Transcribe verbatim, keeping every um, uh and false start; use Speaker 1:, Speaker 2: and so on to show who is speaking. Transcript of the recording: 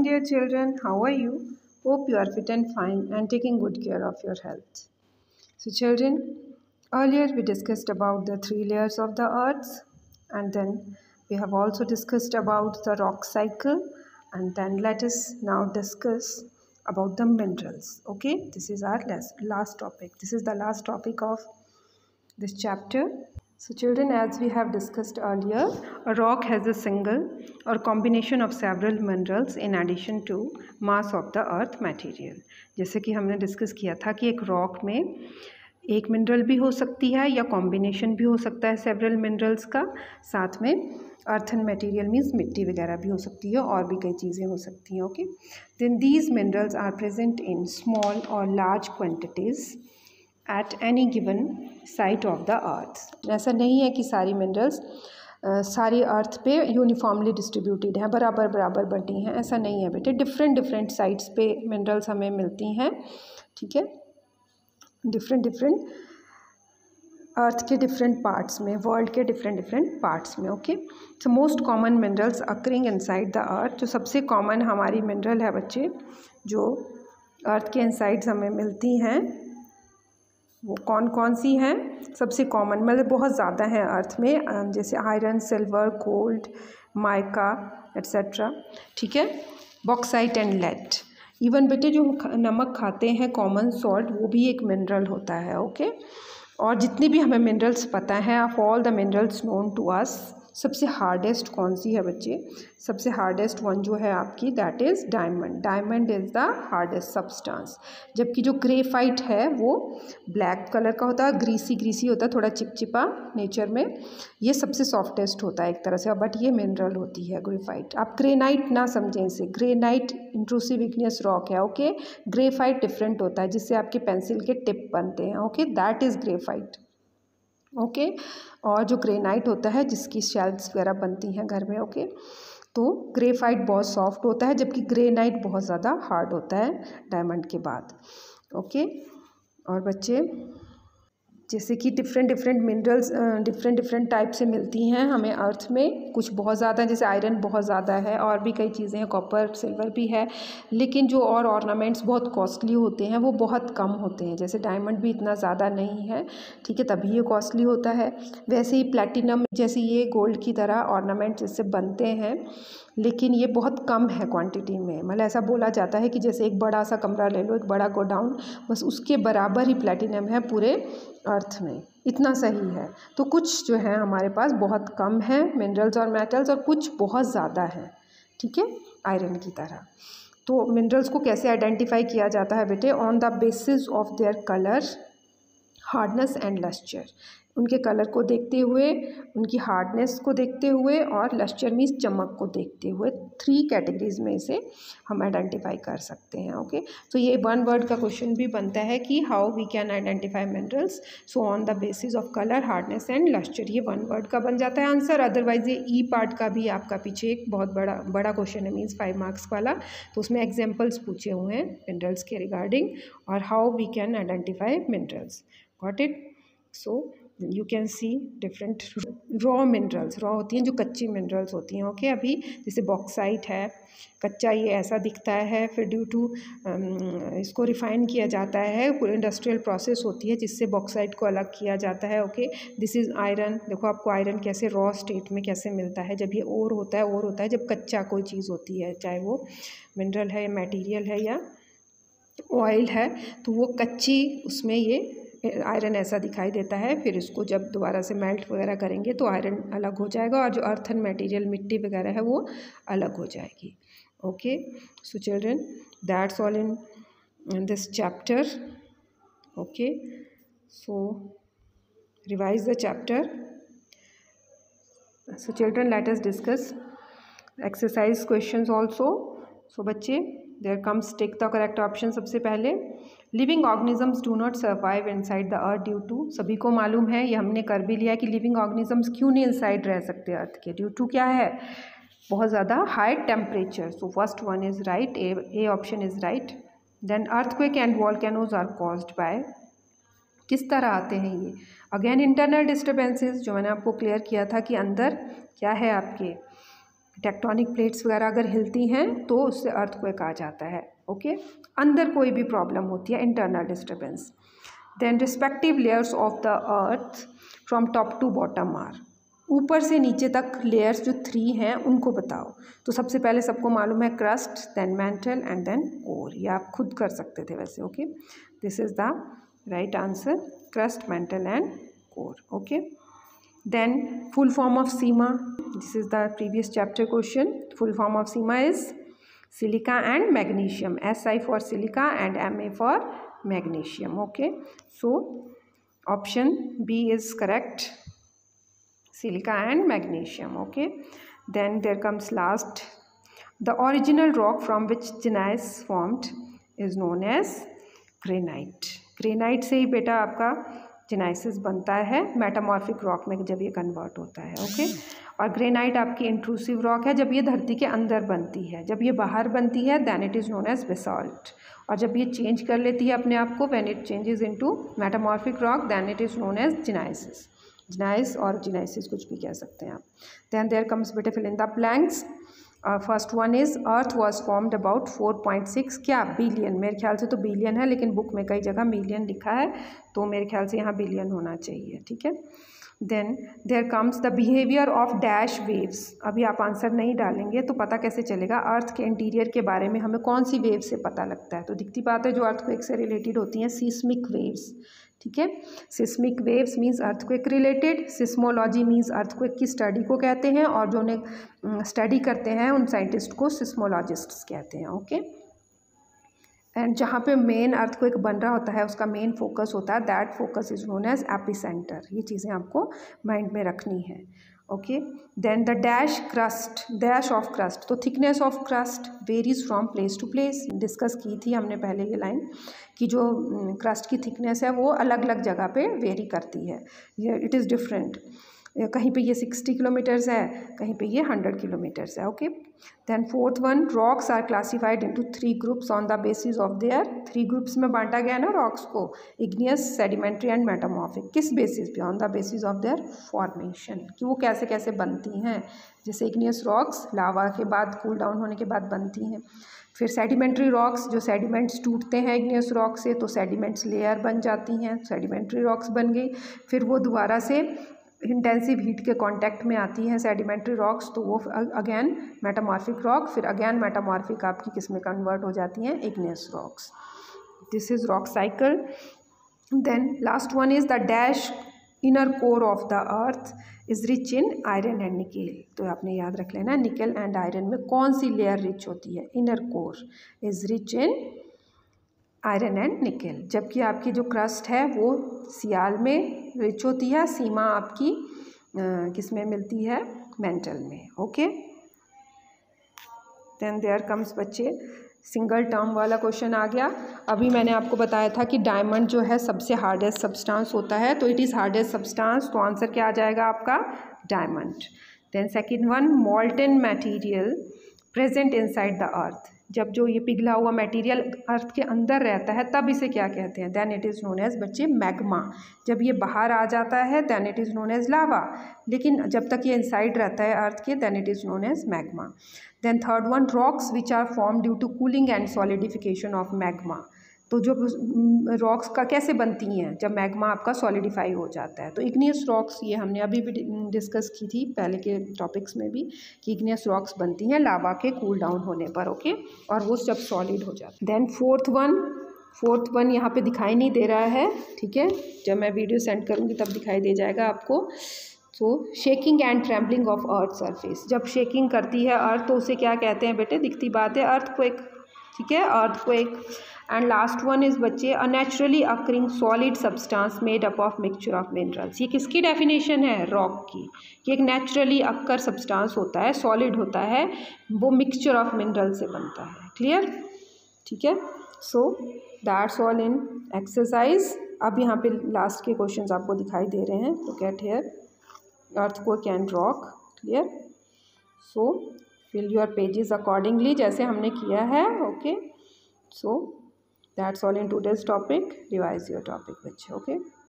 Speaker 1: dear children, how are you? Hope you are fit and fine and taking good care of your health. So children, earlier we discussed about the three layers of the earth, and then we have also discussed about the rock cycle, and then let us now discuss about the minerals. Okay, this is our last, last topic. This is the last topic of this chapter. So children, as we have discussed earlier, a rock has a single or combination of several minerals in addition to mass of the earth material. जैसे कि हमने discuss किया था कि एक rock में एक mineral भी हो सकती है या कॉम्बिनेशन भी हो सकता है सेवरल मिनरल्स का, साथ में अर्थन मटेरियल मीन्स मिट्टी वगैरह भी हो सकती है और भी कई चीज़ें हो सकती हैं. Okay, then these minerals are present in small और large quantities at any given site of the earth. ऐसा नहीं है कि सारी मिनरल्स सारी अर्थ पे यूनिफॉर्मली डिस्ट्रीब्यूटेड हैं, बराबर बराबर बटी हैं, ऐसा नहीं है बेटे. डिफरेंट डिफरेंट साइट्स पे मिनरल्स हमें मिलती हैं. ठीक है, डिफरेंट डिफरेंट अर्थ के डिफरेंट पार्ट्स में, वर्ल्ड के डिफरेंट डिफरेंट पार्ट्स में. Okay, so most common minerals occurring inside the earth. जो सबसे कॉमन हमारी मिनरल है बच्चे, जो अर्थ के इनसाइड्स हमें मिलती हैं, वो कौन कौन सी हैं? सबसे कॉमन मतलब बहुत ज़्यादा हैं अर्थ में, जैसे iron, silver, gold, mica etcetera. ठीक है, बॉक्साइट एंड लेड. इवन बेटे जो नमक खाते हैं कॉमन सॉल्ट, वो भी एक मिनरल होता है. ओके, और जितनी भी हमें मिनरल्स पता है, of all the minerals known to us, सबसे हार्डेस्ट कौन सी है बच्चे? सबसे हार्डेस्ट वन जो है आपकी, that is diamond. Diamond is the hardest substance. जबकि जो ग्रेफाइट है वो ब्लैक कलर का होता है, ग्रीसी ग्रीसी होता है, थोड़ा चिपचिपा नेचर में. ये सबसे सॉफ्टेस्ट होता है एक तरह से, बट ये मिनरल होती है ग्रेफाइट. आप ग्रेनाइट ना समझें इसे. ग्रेनाइट इंट्रूसिव इग्नियस रॉक है. ओके, ग्रेफाइट डिफरेंट होता है, जिससे आपके पेंसिल के टिप बनते हैं. Okay, that is graphite. Okay okay? और जो ग्रेनाइट होता है, जिसकी शेल्स वगैरह बनती हैं घर में. Okay okay? तो ग्रेफाइट बहुत सॉफ्ट होता है, जबकि ग्रेनाइट बहुत ज़्यादा हार्ड होता है डायमंड के बाद. Okay okay? और बच्चे जैसे कि different different minerals different different type से मिलती हैं हमें अर्थ में. कुछ बहुत ज़्यादा, जैसे आयरन बहुत ज़्यादा है, और भी कई चीज़ें हैं, कॉपर, सिल्वर भी है. लेकिन जो और ऑर्नामेंट्स बहुत कॉस्टली होते हैं वो बहुत कम होते हैं. जैसे डायमंड भी इतना ज़्यादा नहीं है, ठीक है, तभी ये कॉस्टली होता है. वैसे ही प्लैटिनम, जैसे ये गोल्ड की तरह ऑर्नामेंट जैसे बनते हैं, लेकिन ये बहुत कम है क्वांटिटी में. मतलब ऐसा बोला जाता है कि जैसे एक बड़ा सा कमरा ले लो, एक बड़ा गोडाउन, बस उसके बराबर ही प्लैटिनम है पूरे अर्थ में, इतना सही है. तो कुछ जो है हमारे पास बहुत कम है मिनरल्स और मेटल्स, और कुछ बहुत ज़्यादा है. ठीक है, आयरन की तरह. तो मिनरल्स को कैसे आइडेंटिफाई किया जाता है बेटे? On the basis of their colour, hardness and lustre. उनके कलर को देखते हुए, उनकी हार्डनेस को देखते हुए, और लस्चर मीन्स चमक को देखते हुए, थ्री कैटेगरीज में इसे हम आइडेंटिफाई कर सकते हैं. ओके, तो ये वन वर्ड का क्वेश्चन भी बनता है कि how we can identify minerals. So on the basis of colour, hardness and lustre, ये वन वर्ड का बन जाता है आंसर. अदरवाइज ये ई पार्ट का भी आपका पीछे एक बहुत बड़ा बड़ा क्वेश्चन है, मीन्स फाइव मार्क्स वाला. तो उसमें एग्जाम्पल्स पूछे हुए हैं मिनरल्स के रिगार्डिंग, और how we can identify minerals. Got it? So you can see different raw minerals. Raw होती हैं जो कच्ची मिनरल्स होती हैं. ओके, अभी जैसे बॉक्साइट है, कच्चा ये ऐसा दिखता है, फिर ड्यू टू इसको रिफाइन किया जाता है, इंडस्ट्रियल प्रोसेस होती है जिससे बॉक्साइट को अलग किया जाता है. Okay, this is iron. देखो आपको आयरन कैसे रॉ स्टेट में कैसे मिलता है, जब ये ओर होता है. ओर होता है जब कच्चा कोई चीज़ होती है, चाहे वो मिनरल है या मटीरियल है या ऑयल है, तो वो कच्ची उसमें ये आयरन ऐसा दिखाई देता है. फिर इसको जब दोबारा से मेल्ट वगैरह करेंगे तो आयरन अलग हो जाएगा, और जो अर्थन मटेरियल मिट्टी वगैरह है वो अलग हो जाएगी. Okay, so children, that's all in this chapter. Okay, so revise the chapter. So children, let us discuss exercise questions also. So बच्चे, there comes, tick the correct option. सबसे पहले, living organisms do not survive inside the earth due to. सभी को मालूम है, ये हमने कर भी लिया कि लिविंग ऑर्गेनिजम्स क्यों नहीं इनसाइड रह सकते अर्थ के. ड्यू टू क्या है? बहुत ज़्यादा high temperature. So first one is right, A A option is right. Then earthquake and volcanoes are caused by. किस तरह आते हैं ये? अगेन इंटरनल डिस्टर्बेंसेस, जो मैंने आपको क्लियर किया था कि अंदर क्या है आपके टेक्टोनिक प्लेट्स वगैरह अगर हिलती हैं तो उससे अर्थक्वेक आ जाता है। ओके, अंदर कोई भी प्रॉब्लम होती है, internal disturbance. Then respective layers of the earth from top to bottom are, ऊपर से नीचे तक लेयर्स जो थ्री हैं उनको बताओ। तो सबसे पहले सबको मालूम है crust, then mantle and then core. ये आप खुद कर सकते थे वैसे। Okay, this is the right answer, crust, mantle and core. Okay, then full form of S E M A, this is the previous chapter question. Full form of S E M A is silica and magnesium, S I for silica and M A for magnesium. Okay, so option B is correct, silica and magnesium. Okay, then there comes last, the original rock from which gneiss formed is known as granite. granite से ही बेटा आपका जिनाइसिस बनता है metamorphic rock में जब ये convert होता है। ओके, और ग्रेनाइट आपकी इंट्रूसिव रॉक है जब ये धरती के अंदर बनती है। जब ये बाहर बनती है then it is known as basalt, और जब ये चेंज कर लेती है अपने आप को, when it changes into metamorphic rock then it is known as gneisses. Gneiss और जिनाइसिस कुछ भी कह सकते हैं आप। देन देयर कम्स बेटे fill in the blanks. First one is earth was formed about four point six क्या billion, मेरे ख्याल से तो बिलियन है लेकिन बुक में कई जगह मिलियन लिखा है, तो मेरे ख्याल से यहाँ बिलियन होना चाहिए। ठीक है, then there comes the behaviour of dash waves. अभी आप आंसर नहीं डालेंगे तो पता कैसे चलेगा अर्थ के इंटीरियर के बारे में हमें कौन सी वेव से पता लगता है। तो दिखती बात है जो अर्थक्वेक से रिलेटेड होती हैं, सीस्मिक वेव्स। ठीक है, seismic waves means earthquake related, seismology means earthquake की स्टडी को कहते हैं, और जो उन्हें स्टडी करते हैं उन साइंटिस्ट को सिस्मोलॉजिस्ट्स कहते हैं। ओके, एंड जहाँ पे मेन अर्थक्वेक बन रहा होता है उसका मेन फोकस होता है, that focus is known as epicentre. ये चीज़ें आपको माइंड में रखनी है। Okay, then the dash crust, dash of crust, तो thickness of crust varies from place to place. Discuss की थी हमने पहले ये लाइन कि जो क्रस्ट की थिकनेस है वो अलग अलग जगह पे वेरी करती है, ये इट इज़ डिफरेंट। कहीं पे ये सिक्सटी किलोमीटर्स है, कहीं पे ये हंड्रेड किलोमीटर्स है। Okay, then fourth one, rocks are classified into three groups on the basis of their, three groups में बांटा गया ना रॉक्स को, इग्नियस, सेडिमेंट्री एंड मेटामॉर्फिक। किस बेसिस पे? On the basis of their formation, कि वो कैसे कैसे बनती हैं। जैसे इग्नियस रॉक्स लावा के बाद कूल डाउन होने के बाद बनती हैं। फिर सेडिमेंट्री रॉक्स, जो सेडिमेंट्स टूटते हैं इग्नियस रॉक से तो सेडिमेंट्स लेयर बन जाती हैं, सेडिमेंट्री रॉक्स बन गई। फिर वो दोबारा से इंटेंसिव हीट के कांटेक्ट में आती हैं सेडिमेंट्री रॉक्स, तो वो अगेन मेटामॉर्फिक रॉक, फिर अगेन मेटामॉर्फिक आपकी किस में कन्वर्ट हो जाती हैं, igneous rocks. This is rock cycle. Then last one is the dash inner core of the earth is rich in iron and nickel. तो आपने याद रख लेना निकेल एंड आयरन में कौन सी लेयर रिच होती है, inner core is rich in iron and nickel. जबकि आपकी जो क्रस्ट है वो सियाल में रिच होती है, सीमा आपकी किस में मिलती है, मेंटल में। ओके, देन देयर कम्स बच्चे सिंगल टर्म वाला क्वेश्चन आ गया। अभी मैंने आपको बताया था कि डायमंड जो है सबसे हार्डेस्ट सब्सटेंस होता है, तो इट इज़ हार्डेस्ट सब्सटेंस, तो आंसर क्या आ जाएगा आपका, diamond. Then second one, molten material present inside the earth. जब जो ये पिघला हुआ मटेरियल अर्थ के अंदर रहता है तब इसे क्या कहते हैं, then it is known as बच्चे मैग्मा। जब ये बाहर आ जाता है then it is known as lava, लेकिन जब तक ये इनसाइड रहता है अर्थ के then it is known as magma. Then third one, rocks which are form due to cooling and solidification of magma. तो जो रॉक्स का कैसे बनती हैं, जब मैग्मा आपका सॉलिडिफाई हो जाता है। तो इग्नियस रॉक्स, ये हमने अभी भी डिस्कस की थी पहले के टॉपिक्स में भी, कि इग्नियस रॉक्स बनती हैं लावा के कूल डाउन होने पर। ओके, और वो सब सॉलिड हो जाता है। Then fourth one, fourth one यहाँ पे दिखाई नहीं दे रहा है, ठीक है, जब मैं वीडियो सेंड करूँगी तब दिखाई दे जाएगा आपको। तो shaking and trembling of earth surface, जब शेकिंग करती है अर्थ तो उसे क्या कहते हैं बेटे, दिखती बात है, अर्थक्वेक। ठीक है, earthquake. And last one is बच्चे a naturally occurring solid substance made up of mixture of minerals. ये किसकी डेफिनेशन है, रॉक की, कि एक नेचुरली अक्कर सब्सटेंस होता है, सॉलिड होता है, वो मिक्सचर ऑफ मिनरल से बनता है। क्लियर? ठीक है, so that's all in exercise. अब यहाँ पे लास्ट के क्वेश्चंस आपको दिखाई दे रहे हैं, तो get here earthquake and rock. Clear? So fill your pages accordingly जैसे हमने किया है. Okay, so that's all in today's topic. Revise your topic बच्चे. Okay.